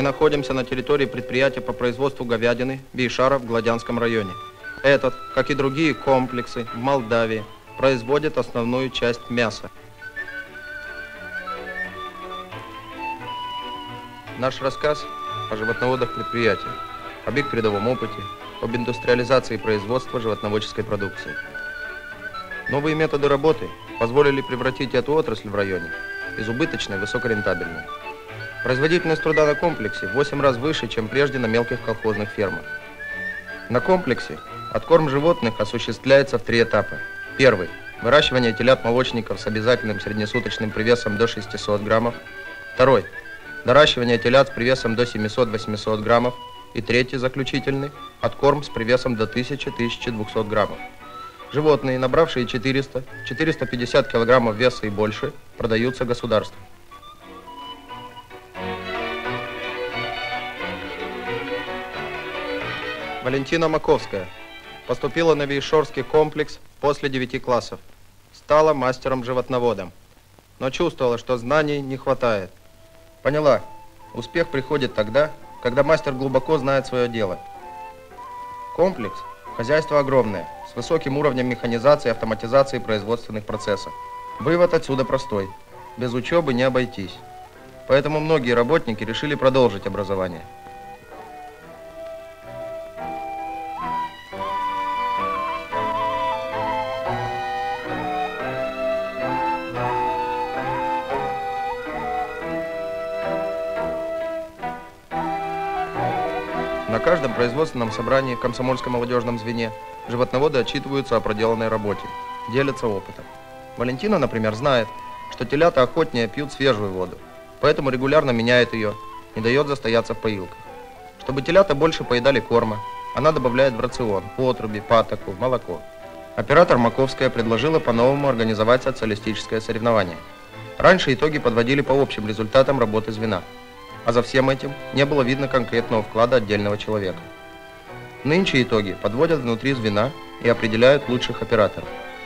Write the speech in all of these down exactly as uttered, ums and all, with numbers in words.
Мы находимся на территории предприятия по производству говядины Бейшара в Гладянском районе. Этот, как и другие комплексы в Молдавии, производит основную часть мяса. Наш рассказ о животноводах предприятия, об их передовом опыте, об индустриализации производства животноводческой продукции. Новые методы работы позволили превратить эту отрасль в районе из убыточной в высокорентабельную. Производительность труда на комплексе в восемь раз выше, чем прежде на мелких колхозных фермах. На комплексе откорм животных осуществляется в три этапа. Первый – выращивание телят-молочников с обязательным среднесуточным привесом до шестисот граммов. Второй – доращивание телят с привесом до семисот-восьмисот граммов. И третий, заключительный – откорм с привесом до тысячи — тысячи двухсот граммов. Животные, набравшие четыреста — четыреста пятьдесят килограммов веса и больше, продаются государству. Валентина Маковская поступила на Бейшорский комплекс после девяти классов. Стала мастером-животноводом, но чувствовала, что знаний не хватает. Поняла, успех приходит тогда, когда мастер глубоко знает свое дело. Комплекс – хозяйство огромное, с высоким уровнем механизации и автоматизации производственных процессов. Вывод отсюда простой – без учебы не обойтись. Поэтому многие работники решили продолжить образование. На каждом производственном собрании в комсомольском молодежном звене животноводы отчитываются о проделанной работе, делятся опытом. Валентина, например, знает, что телята охотнее пьют свежую воду, поэтому регулярно меняет ее, не дает застояться в поилках. Чтобы телята больше поедали корма, она добавляет в рацион отруби, патоку, молоко. Оператор Маковская предложила по-новому организовать социалистическое соревнование. Раньше итоги подводили по общим результатам работы звена. А за всем этим не было видно конкретного вклада отдельного человека. Нынче итоги подводят внутри звена и определяют лучших операторов.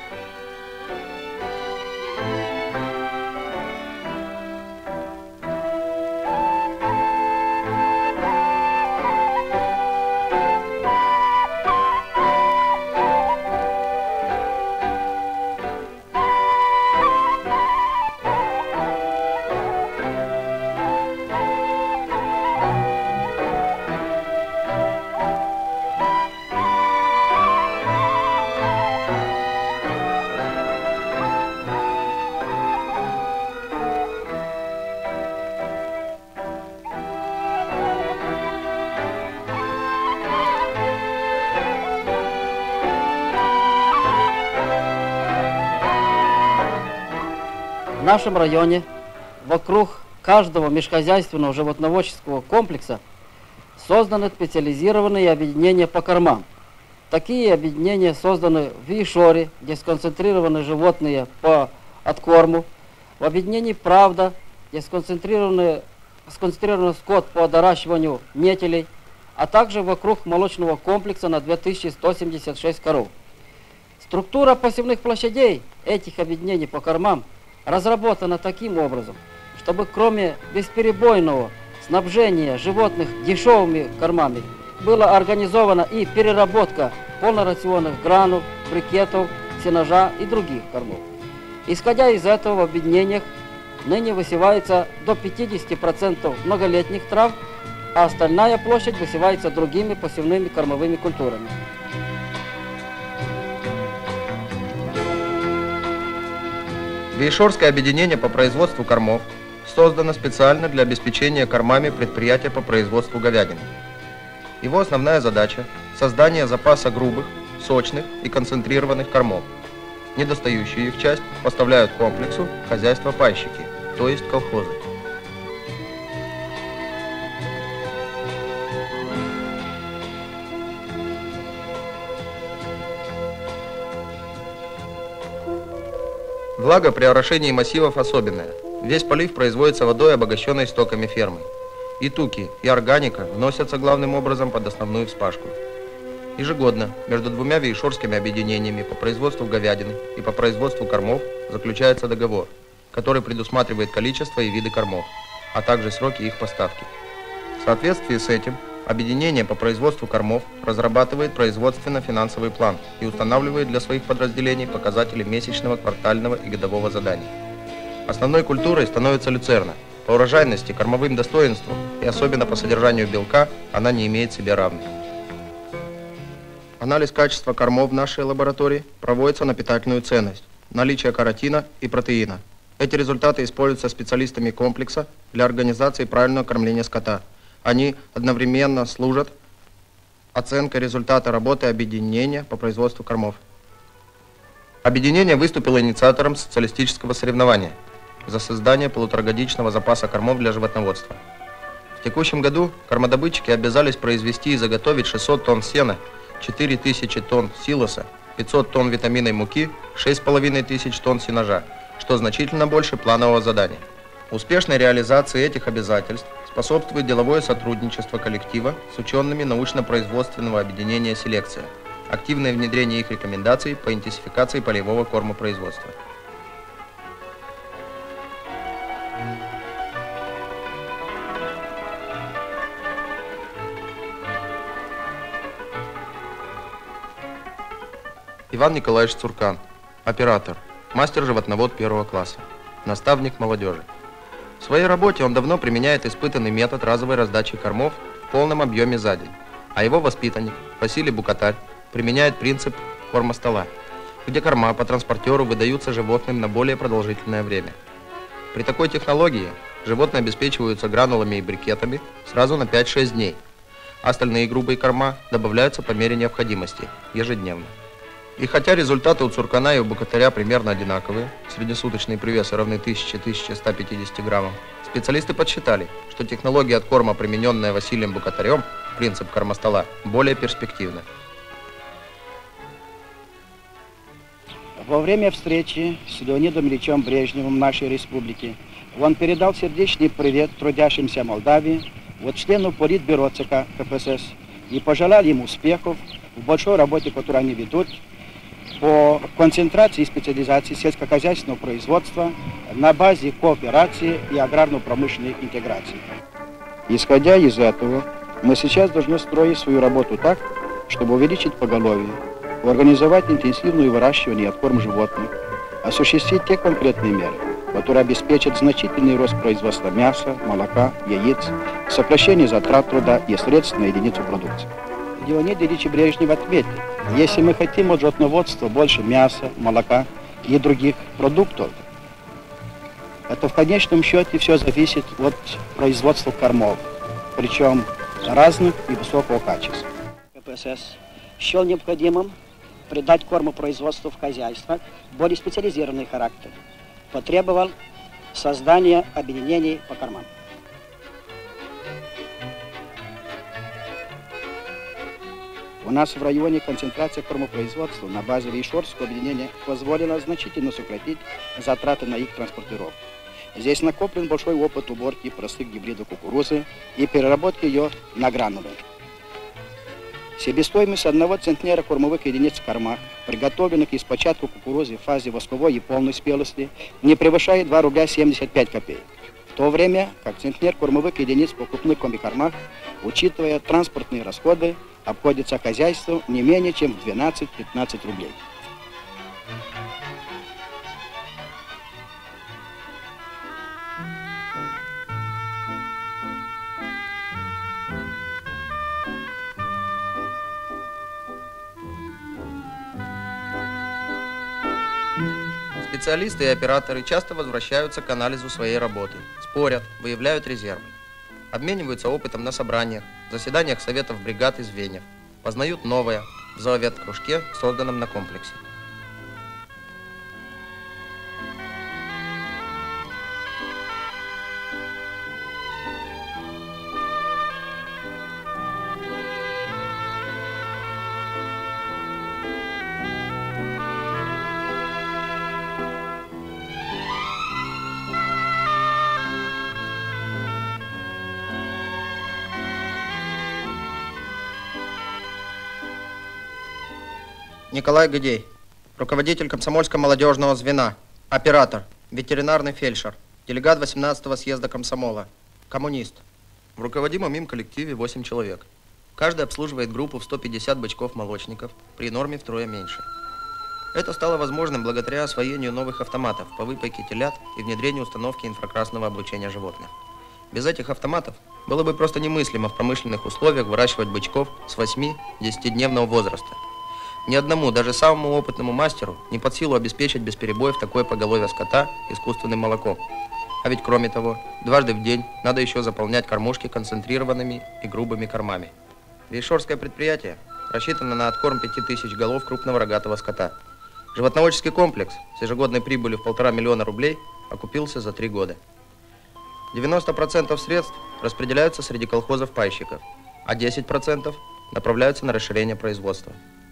В нашем районе вокруг каждого межхозяйственного животноводческого комплекса созданы специализированные объединения по кормам. Такие объединения созданы в Бейшоре, где сконцентрированы животные по откорму, в объединении «Правда», где сконцентрированы, сконцентрирован скот по доращиванию нетелей, а также вокруг молочного комплекса на две тысячи сто семьдесят шесть коров. Структура посевных площадей этих объединений по кормам разработана таким образом, чтобы кроме бесперебойного снабжения животных дешевыми кормами была организована и переработка полнорационных гранул, брикетов, сенажа и других кормов. Исходя из этого, в объединениях ныне высевается до пятидесяти процентов многолетних трав, а остальная площадь высевается другими посевными кормовыми культурами. Бейшорское объединение по производству кормов создано специально для обеспечения кормами предприятия по производству говядины. Его основная задача – создание запаса грубых, сочных и концентрированных кормов. Недостающую их часть поставляют комплексу хозяйства-пайщики, то есть колхозы. Влага при орошении массивов особенная. Весь полив производится водой, обогащенной стоками фермы. И туки, и органика вносятся главным образом под основную вспашку. Ежегодно между двумя бейшорскими объединениями по производству говядины и по производству кормов заключается договор, который предусматривает количество и виды кормов, а также сроки их поставки. соответствии с этим, объединение по производству кормов разрабатывает производственно-финансовый план и устанавливает для своих подразделений показатели месячного, квартального и годового заданий. Основной культурой становится люцерна. По урожайности, кормовым достоинствам и особенно по содержанию белка она не имеет себе равных. Анализ качества кормов в нашей лаборатории проводится на питательную ценность, наличие каротина и протеина. Эти результаты используются специалистами комплекса для организации правильного кормления скота. Они одновременно служат оценкой результата работы объединения по производству кормов. Объединение выступило инициатором социалистического соревнования за создание полуторагодичного запаса кормов для животноводства. В текущем году кормодобытчики обязались произвести и заготовить шестьсот тонн сена, четыре тысячи тонн силоса, пятьсот тонн витаминной муки, шесть с половиной тысяч тонн сенажа, что значительно больше планового задания. Успешной реализации этих обязательств способствует деловое сотрудничество коллектива с учеными научно-производственного объединения «Селекция», активное внедрение их рекомендаций по интенсификации полевого кормопроизводства. Иван Николаевич Цуркан, оператор, мастер-животновод первого класса, наставник молодежи. В своей работе он давно применяет испытанный метод разовой раздачи кормов в полном объеме за день, а его воспитанник Василий Букатарь применяет принцип кормостола, где корма по транспортеру выдаются животным на более продолжительное время. При такой технологии животные обеспечиваются гранулами и брикетами сразу на пять-шесть дней, а остальные грубые корма добавляются по мере необходимости ежедневно. И хотя результаты у Цуркана и у Букатаря примерно одинаковые, среднесуточные привесы равны тысяче — тысяче ста пятидесяти граммам, специалисты подсчитали, что технология откорма, примененная Василием Букатарем, принцип кормостола, более перспективна. Во время встречи с Леонидом Ильичем Брежневым нашей республики он передал сердечный привет трудящимся Молдавии, вот члену Политбюро ЦК КПСС, и пожелал им успехов в большой работе, которую они ведут, по концентрации и специализации сельскохозяйственного производства на базе кооперации и аграрно-промышленной интеграции. Исходя из этого, мы сейчас должны строить свою работу так, чтобы увеличить поголовье, организовать интенсивное выращивание и откорм животных, осуществить те конкретные меры, которые обеспечат значительный рост производства мяса, молока, яиц, сокращение затрат труда и средств на единицу продукции. Леонид Ильич Брежнев отметил, если мы хотим от животноводства больше мяса, молока и других продуктов, это в конечном счете все зависит от производства кормов, причем разных и высокого качества. КПСС счел необходимым придать кормопроизводству в хозяйствах более специализированный характер, потребовал создания объединений по кормам. У нас в районе концентрация кормопроизводства на базе Вейшорского объединения позволила значительно сократить затраты на их транспортировку. Здесь накоплен большой опыт уборки простых гибридов кукурузы и переработки ее на гранулы. Себестоимость одного центнера кормовых единиц в кормах, приготовленных из початка кукурузы в фазе восковой и полной спелости, не превышает два рубля семьдесят пять копеек. В то время как центнер кормовых единиц в покупных комбикормах, учитывая транспортные расходы, обходится хозяйству не менее чем в двенадцать-пятнадцать рублей. Специалисты и операторы часто возвращаются к анализу своей работы, спорят, выявляют резервы, обмениваются опытом на собраниях, заседаниях советов бригад и звеньев, познают новое в зооветкружке, созданном на комплексе. Николай Гдей, руководитель комсомольско-молодежного звена, оператор, ветеринарный фельдшер, делегат восемнадцатого съезда комсомола, коммунист. В руководимом им коллективе восемь человек. Каждый обслуживает группу в сто пятьдесят бычков-молочников при норме втрое меньше. Это стало возможным благодаря освоению новых автоматов по выпайке телят и внедрению установки инфракрасного облучения животных. Без этих автоматов было бы просто немыслимо в промышленных условиях выращивать бычков с восьми-десятидневного возраста. Ни одному, даже самому опытному мастеру, не под силу обеспечить без перебоев такое поголовье скота искусственным молоком. А ведь кроме того, дважды в день надо еще заполнять кормушки концентрированными и грубыми кормами. Вейшорское предприятие рассчитано на откорм пяти тысяч голов крупного рогатого скота. Животноводческий комплекс с ежегодной прибылью в полтора миллиона рублей окупился за три года. девяносто процентов средств распределяются среди колхозов-пайщиков, а десять процентов направляются на расширение производства.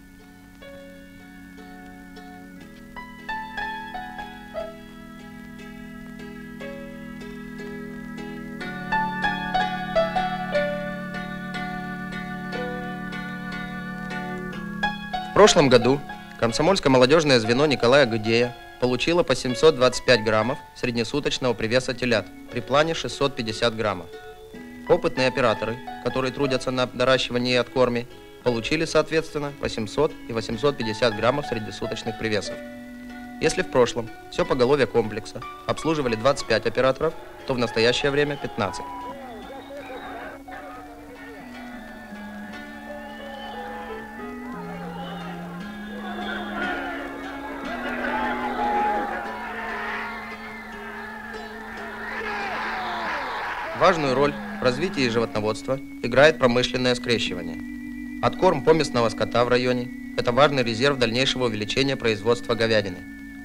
В прошлом году комсомольское молодежное звено Николая Гудея получило по семьсот двадцать пять граммов среднесуточного привеса телят при плане шестьсот пятьдесят граммов. Опытные операторы, которые трудятся на доращивании и откорме, получили, соответственно, по семьсот и восемьсот пятьдесят граммов среднесуточных привесов. Если в прошлом все поголовье комплекса обслуживали двадцать пять операторов, то в настоящее время пятнадцать. Важную роль в развитии животноводства играет промышленное скрещивание. Откорм поместного скота в районе – это важный резерв дальнейшего увеличения производства говядины.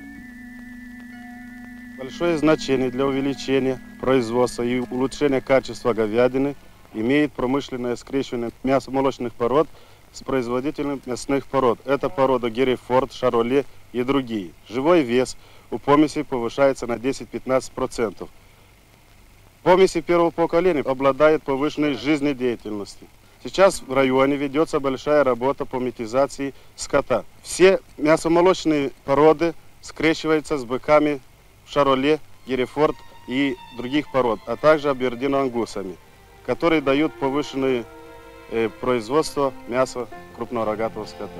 Большое значение для увеличения производства и улучшения качества говядины имеет промышленное скрещивание мясомолочных пород с производителями мясных пород. Это порода Герефорд, Шароле и другие. Живой вес у помеси повышается на десять-пятнадцать процентов. Помеси первого поколения обладают повышенной жизнедеятельностью. Сейчас в районе ведется большая работа по метизации скота. Все мясомолочные породы скрещиваются с быками Шароле, Герефорд и других пород, а также абердино-ангусами, которые дают повышенное э, производство мяса крупного рогатого скота.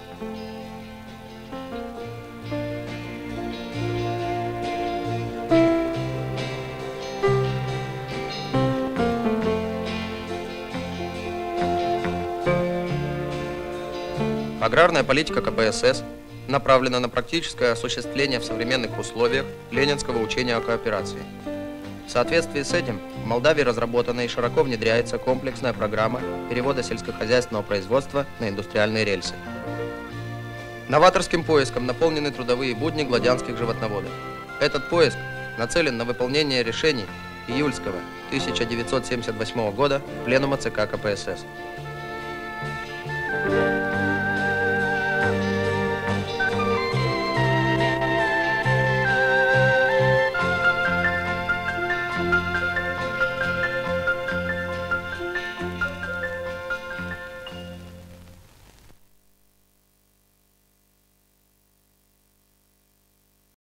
Аграрная политика ка пэ эс эс направлена на практическое осуществление в современных условиях ленинского учения о кооперации. В соответствии с этим в Молдавии разработана и широко внедряется комплексная программа перевода сельскохозяйственного производства на индустриальные рельсы. Новаторским поиском наполнены трудовые будни гладянских животноводов. Этот поиск нацелен на выполнение решений июльского тысяча девятьсот семьдесят восьмого года Пленума цэ ка ка пэ эс эс.